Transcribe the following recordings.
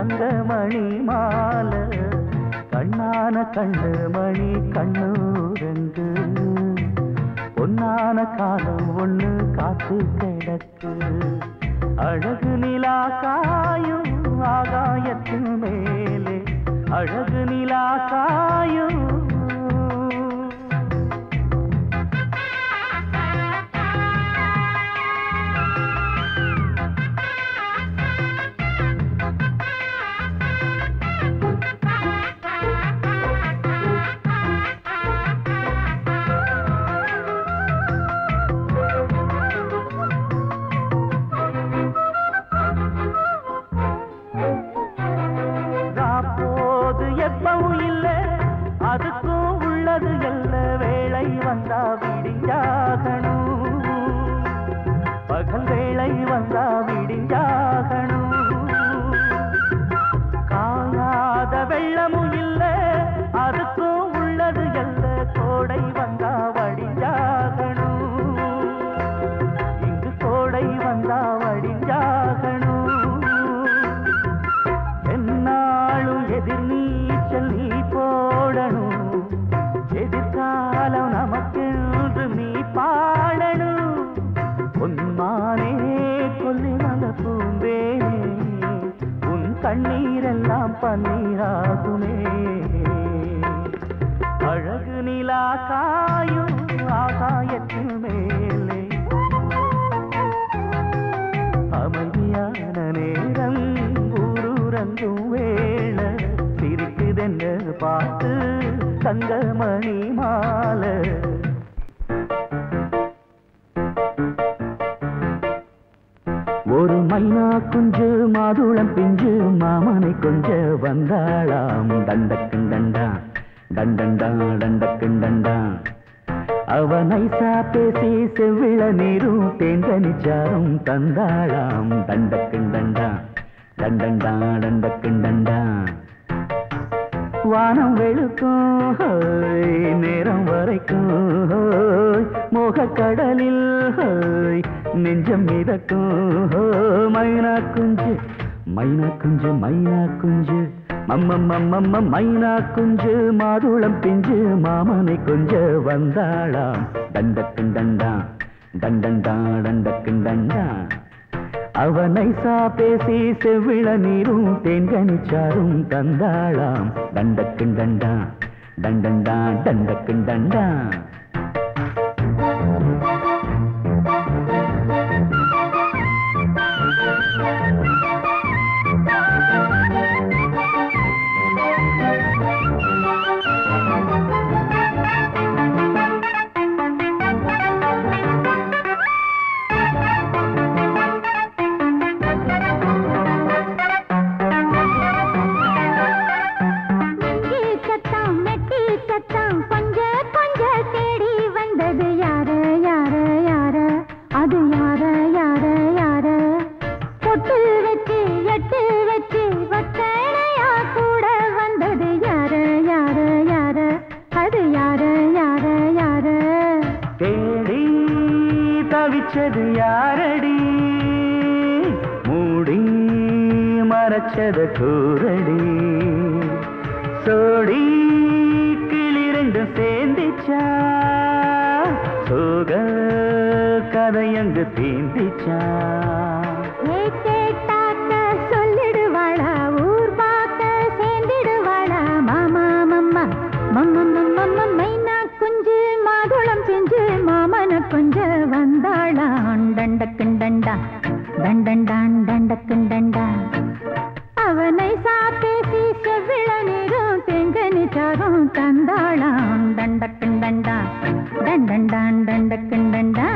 தங்கமணி மாலை கண்ணான கண்ணு மணி கண்ணூரங்கு பொன்னான காலம் ஒண்ணு காத்து கிடக்கு அழகு நிலா காயும் ஆகாயத்தின் மேலே அழகு நிலா காயும் அதுக்கும் உள்ளது எல்ல வேளை வந்தா விடிஞ்சாகணும் பகல் வேளை வந்தா விடிஞ்சாகணும் காயாத வெள்ளமும் இல்ல அதுக்கும் உள்ளது எல்ல கோடை வந்தா வடிஞ்சாகணும் இங்கு கோடை வந்தா வடிஞ்சாகணும் என்னாலும் எதிர் நீச்சல் நீ போடணும் எதிர்காலம் நமக்கென்று நீ பாடணும் உன்மானே கொல்லிமல பூந்தேனே உன் கண்ணீரெல்லாம் பன்னீராகுமே அழகு நிலா காயும் ஆகாயத்தின் மேலே அமைதியான நேரம் ஊரூரங்கும் வேளை சிரிக்குதென்று பார்த்து தங்கமணி மாலை ஒரு மைனா குஞ்சு மாதுளம் பிஞ்சு மாமனை கொஞ்ச வந்தாளாம் தண்டக்குண்டண்டா டண்டண்டா டண்டக்குண்டண்டா அவ நைசா பேசி செவ்விள நீரும் தேங்கனிச்சாரும் தந்தாளாம் தண்டக்குண்டண்டா டண்டண்டா டண்டக்குண்டண்டா வானம் வெளுக்கும் நேரம் வரைக்கும் மோகக்கடலில் நெஞ்சம் மிதக்கும் மைனா குஞ்சு மைனா குஞ்சு மைனா குஞ்சு மம்மம்மம்மம்ம மைனா குஞ்சு மாதுளம் பிஞ்சு மாமனை கொஞ்ச வந்தாளாம் தண்டக்குண்டண்டா டண்டண்டா டண்டக்குண்டண்டா அவனை சா பேசி செவ்விள நீரும் தேன்கனிச்சாரும் தந்தாளாம் தண்டக்குண்டண்டா டண்டண்டா டண்டக்குண்டண்டா யாரடி மூடி மறைச்சத கூரடி சோடி கிளி ரெண்டும் சேர்ந்திச்சா சோக கதையங்கு தீந்திச்சா சொல்லிடுவாளா ஊர் பார்க்க சேர்ந்திடுவாளா மாமா மம்மா மம்மம்மம்மம்ம மைனா குஞ்சு மாதுளம் செஞ்சு மாமன கொஞ்ச வந்தாளான் தண்டக்குண்டண்டா தண்டண்டான் தண்டக்குண்டண்டா அவனை சாப்பேசி செவ்விள நீரும் தெங்கனிச்சாரும் தந்தாளான் தண்டக்குண்டண்டா தண்டண்டான் தண்டக்குண்டண்டா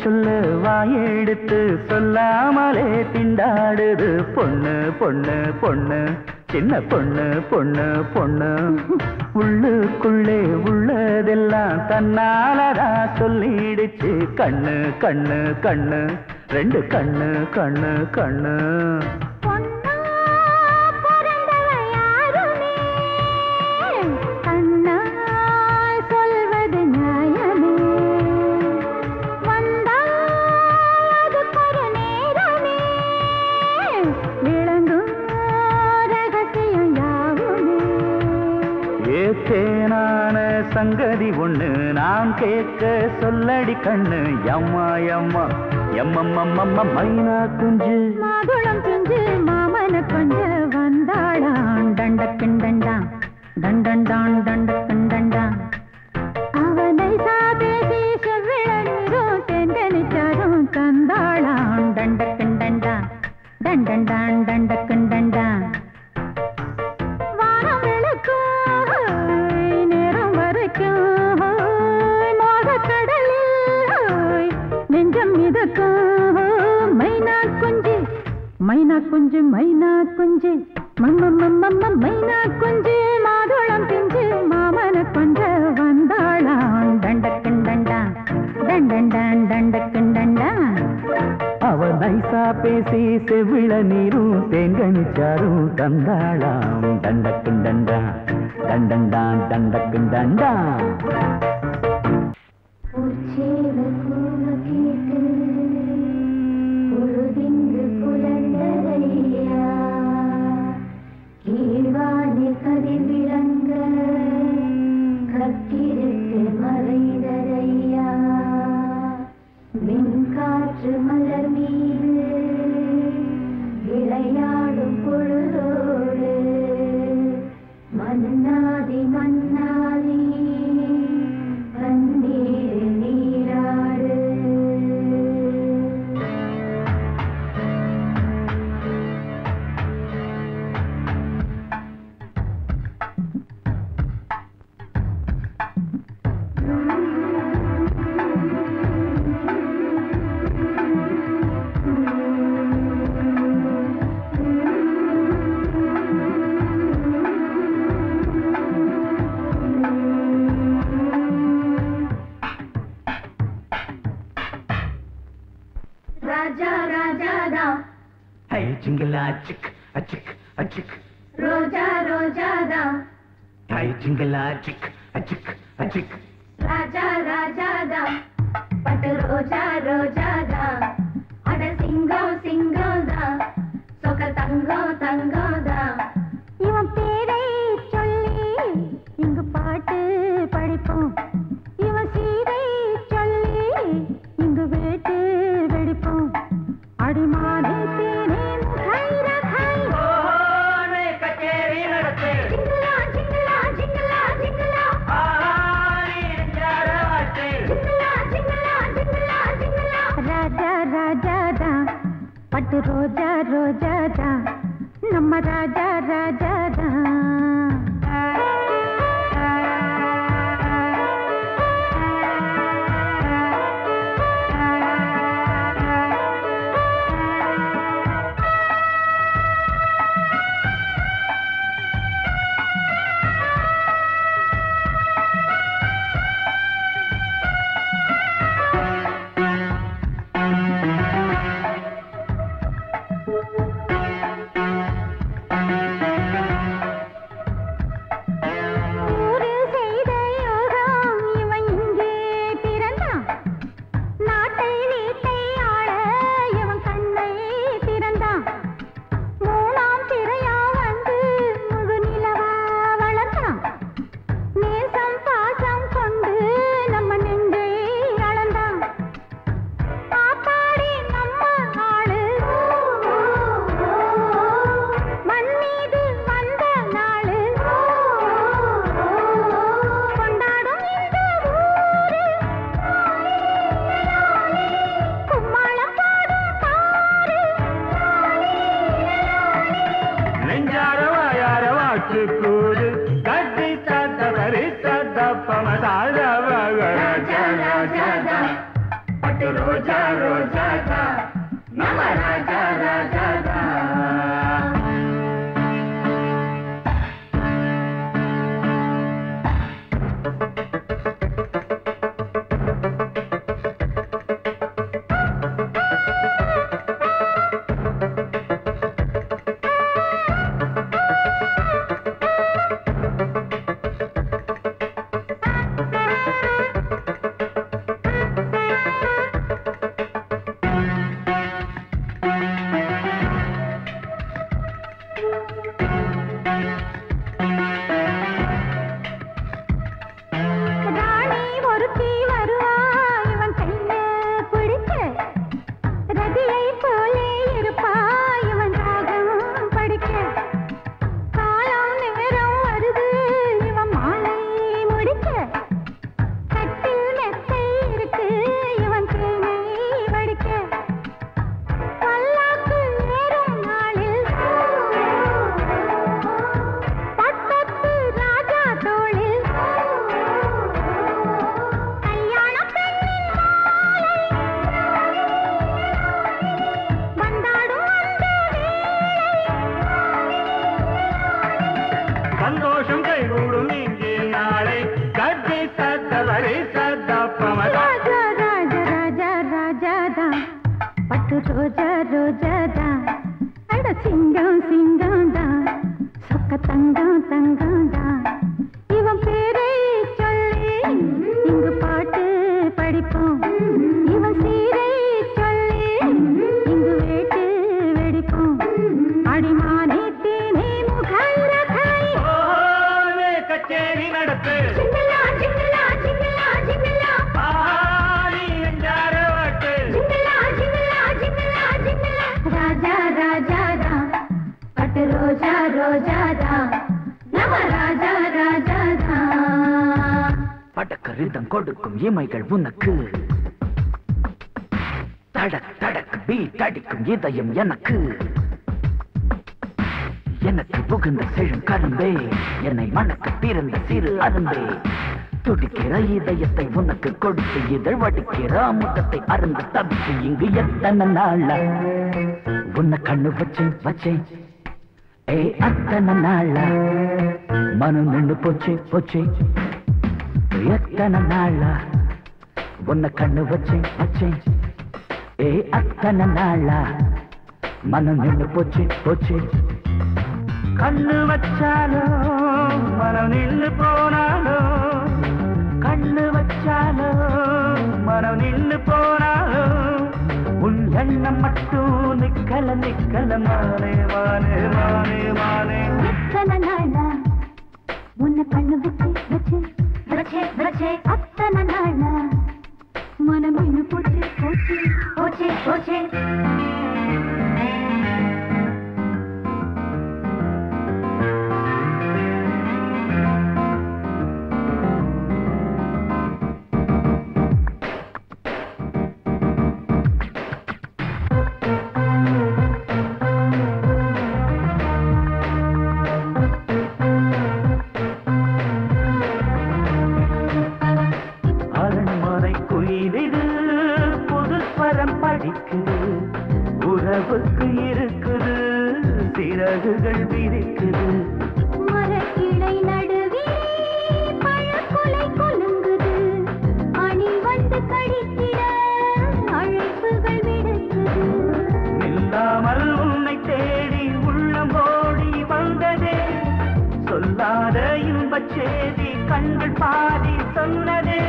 சொல்ல வாயெடுத்து சொல்லாமலே திண்டாடுது பொண்ணு பொண்ணு பொண்ணு சின்ன பொண்ணு பொண்ணு பொண்ணு உள்ளுக்குள்ளே உள்ளதெல்லாம் தன்னாலதான் சொல்லிடுச்சு கண்ணு கண்ணு கண்ணு ரெண்டு கண்ணு கண்ணு கண்ணு தேனான சங்கதி ஒண்ணு நான் கேட்க சொல்லடி கண்ணு எம்மா எம்மா எம்மம்மம்மம்ம மைனா குஞ்சு மாதுளம் குஞ்சு மாமன கொஞ்ச வந்தாடான் தண்டக்கிண்டண்டா தண்டண்டான் தண்டக்கிண்டண்டா அவனை சாதேசி செவ்விழநீரும் தெண்டனிச்சாரும் தந்தாளான் தண்டக்கிண்டண்டா தண்டண்டான் தண்டக்கிண்டண்டா மைனா குஞ்சு மைனா குஞ்சு மம்மம்மம்மம்ம மைனா குஞ்சு மாதுளம் பிஞ்சு மாமன கொஞ்ச வந்தாளான் தண்டக்கிண்டண்டா தண்டண்டான் தண்டக்கிண்டண்டா அவ நைசா பேசி செவிழ நீரும் தேங்கனிச்சாரும் தந்தாளாம் தண்டக்கிண்டண்டா தண்டண்டான் தண்டக்கிண்டண்டா கதிர்விளங்க கத்திருக்கு மறைந்ததையா மின்காற்று மலர் மீது விளையாடும் பொழுதோடு மன்னாதி மன்னாதி கண்ணீர் நீராடு Jingle chick, a chick, a chick. Roja, roja da. Hey, jingle chick, a chick, a chick. Raja, raja da. But roja, roja da. Ada singo, singo da. Soka tango, tango da. இவன் பேரை சொல்லி இங்கு பாட்டு படிப்போம் இவன் சீரை சொல்லி இங்கு வேட்டு வெடிப்போம் அடிமானே தேனே பட்டு ரோஜா ரோஜா தா நம்ம ராஜா ராஜா தா Roja படக்கு ரிதம் கொடுக்கும் இமைகள் உனக்கு தடக் தடக்கு பீட் அடிக்கும் இதயம் எனக்கு எனக்கு புகுந்த செழும் கரும்பே என்னை மணக்க பிறந்த சிறு அரும்பே துடிக்கிற இதயத்தை உனக்கு கொடுத்து இதழ் வடிக்கிற அமுதத்தை அருந்து தவித்து இங்கு எத்தனை நாளா உன்னை கண்ணு வச்சேன் வச்சேன் ஏ அத்தனை நாளா மனம் நின்று போச்சு போச்சு எத்தனை நாளா உன்னை கண்ணு வச்சேன் வச்சேன் ஏ அத்தனை நாளா மனம் நின்று போச்சு போச்சு கண்ணு வச்சாலும் மனம் நின்று போனாலும் கண்ணு வச்சாலும் மனம் நின்று போனாலும் உன் எண்ணம் மட்டும் நிக்கல நிக்கல மானே மானே மானே மானே எத்தனை நாளா உன்னை கண்ணு வச்சு வச்சு வச்சே வச்சே அத்தனை நாளா மனம் இன்னும் போச்சு போச்சு போச்சே போச்சே உறவுக்கு இருக்குது சிறகுகள் விரிக்குது மரக்கிளை நடுவே பழக்குலை கொலுங்குது அணி வந்து கழித்திட அழைப்புகள் விடுக்குது இல்லாமல் உன்னை தேடி உள்ளம் ஓடி வந்ததே சொல்லாத இன்பச் செய்தி கண்கள் பாதி சொன்னதே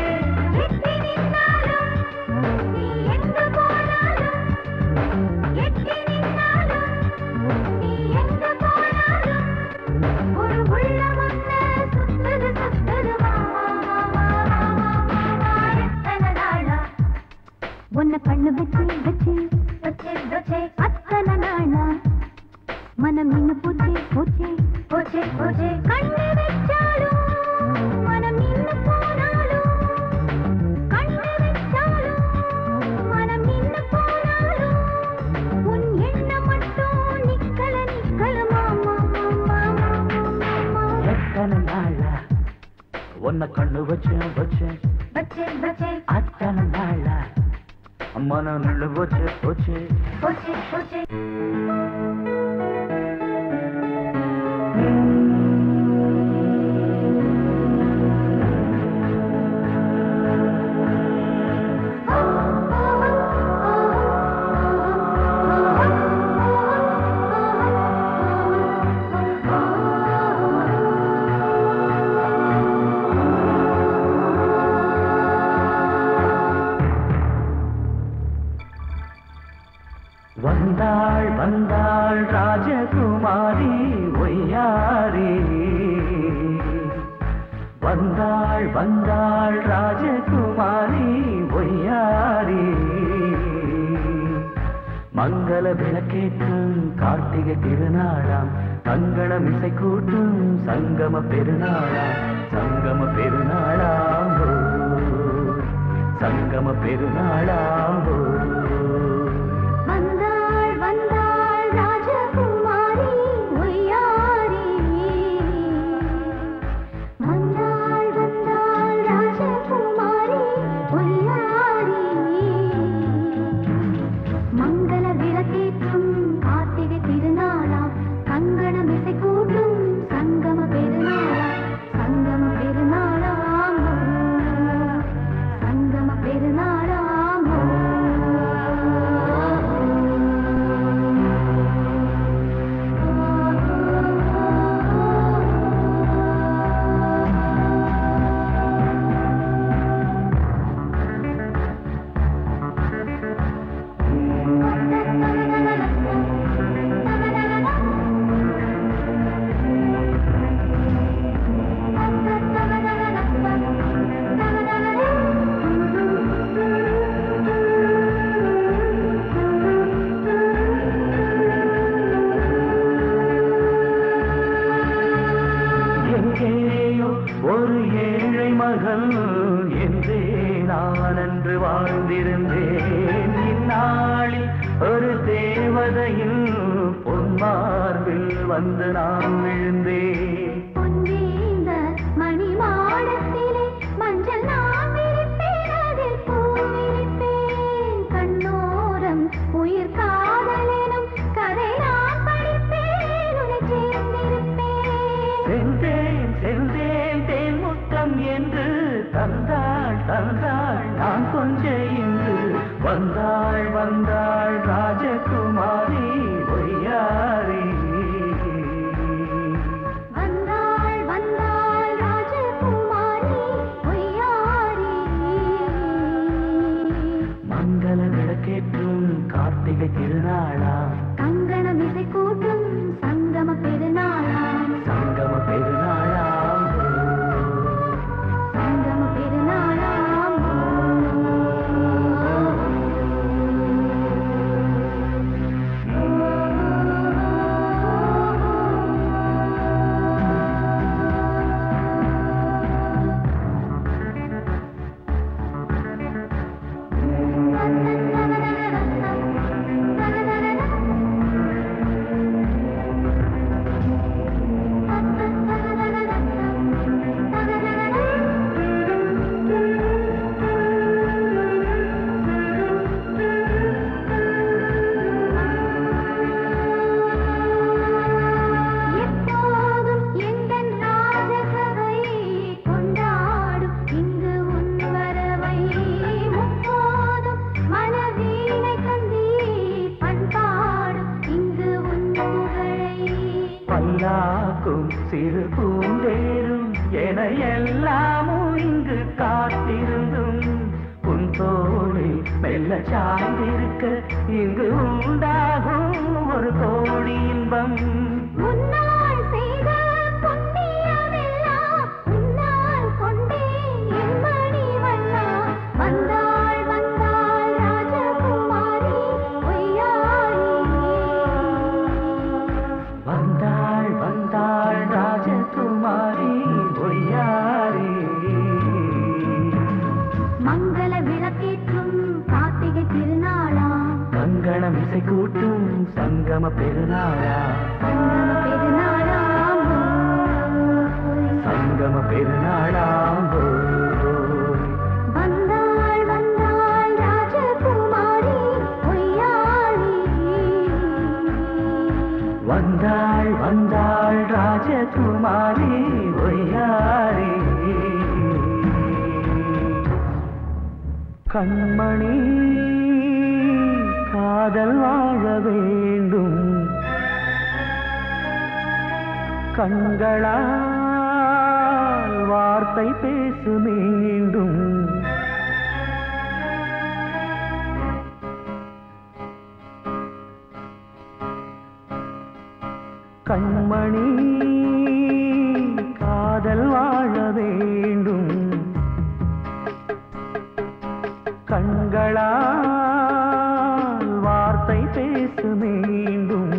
உன்னை கண்ணு வச்சு வச்சு வச்சே வச்சே அத்தனை நாளா மனம் இன்னும் போச்சே போச்சே போச்சே போச்சே கண்ணு வச்சாலும் மனம் இன்னும் போனாலும் கண்ணு வச்சாலும் மனம் இன்னும் போனாலும் உன் எண்ணம் மட்டும் நிக்கல நிக்கல மாமா மாமா மாமா எத்தனை நாளா உன்னை கண்ணு வச்சேன் வச்சேன் வச்சே வச்சே அத்தனை நாளா மனம் நின்று போச்சு போச்சு போச்சே போச்சே வந்தாள் வந்தாள் ராஜகுமாரி ஒய்யாரி வந்தாள் வந்தாள் ராஜகுமாரி ஒய்யாரி மங்கள விளக்கேற்றும் கார்த்திகை திருநாளாம் தங்களம் இசை கூட்டும் சங்கம பெருநாளாம் சங்கம பெருநாளாம் சங்கம பெருநாளாம் வந்தாள் வந்தாள் ராஜகுமாரி ஒய்யாரி வந்தாள் வந்தாள் ராஜகுமாரி ஒய்யாரி மங்கள விளக்கேற்றும் கார்த்திகை திருநாளாம் கங்கணம் இசை கூட்டும் சங்கம பெருநாளாம் சங்கம பெருநாளாம் சங்கம பெருநாளாம் நாயகன் என்றே நான் அன்று வாழ்ந்திருந்தேன். இந்நாளில் ஒரு தேவதையில் பொன்மார்பில் வந்து நான் விழுந்தேன். பொன்னேந்த மணி மாடத்திலே மஞ்சள் நான் விரிப்பேன், அதில் பூ விரிப்பேன். கண்ணோரம் உயிர் காதலெனும் கதை நான் படிப்பேன், உன்னை சேர்ந்திருப்பேன். சென்றேன் சென்றேன் தேன் முத்தம் என்று தந்தாள் தந்தாள் நான் கொஞ்ச இன்று வந்தாள் வந்தாள் ராஜகுமாரி ஒய்யாரி. வந்தாள் வந்தாள் ராஜகுமாரி ஒய்யாரி. மங்கள விளக்கேற்றும் கார்த்திகை திருநாளா, கங்கணம் இசை கூட்டும் சங்கம பெருநாளாம். சங்கம பெருநாளாம் சங்கம பெருநாளாம். எப்போதும் எந்தன் ராஜசபை கொண்டாடும் இங்கு உன் வரவை. முப்போதும் மனவீணை தந்தி பண்பாடும் இங்கு உன் புகழை. பல்லாக்கும் சிறு பூந்தேரும் என எல்லாமும் இங்கு காத்திருந்தும் உன் தோழி மெல்ல சாய்ந்திருக்க இங்கு உண்டாகும் ஒரு கோடி இன்பம். முன்னால் செய்த புண்ணியமெல்லாம் உன்னால் கொண்டேன் என் மணி வண்ணா. வந்தாள் வந்தாள் ராஜகுமாரி ஒய்யாரி. வந்தாள் வந்தாள் ராஜகுமாரி ஒய்யாரி. மங்கள விளக்கேற்றும் கார்த்திகை திருநாளாம். கங்கணம் இசை கூட்டும் சங்கம பெருநாளா, சங்கம பெருநாளாம். சங்கம பெருநாளாம் வந்தாள் வந்தாள் ராஜகுமாரி ஒய்யாரி. வந்தாள் வந்தாள் ராஜகுமாரி ஒய்யாரி. கண்மணி காதல் வாழ வேண்டும், கண்களால் வார்த்தை பேசு மீண்டும். கண்மணி காதல் வாழ வேண்டும், கண்களால் வார்த்தை பேசு மீண்டும்.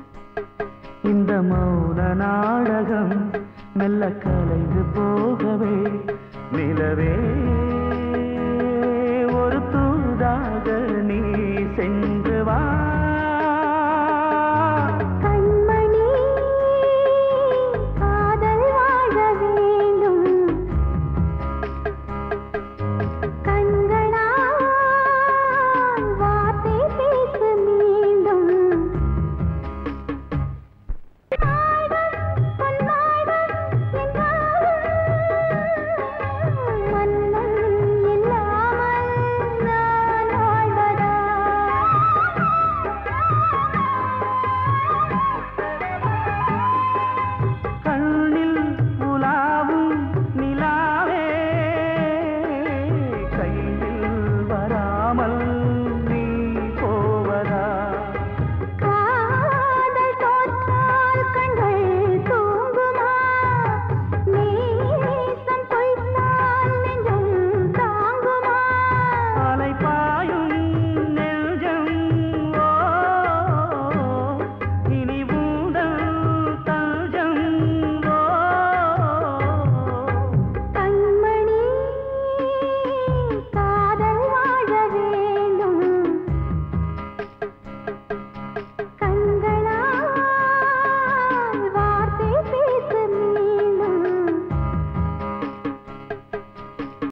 இந்த மௌன நாடகம் மெல்ல கலைந்து போக வேண்டும்.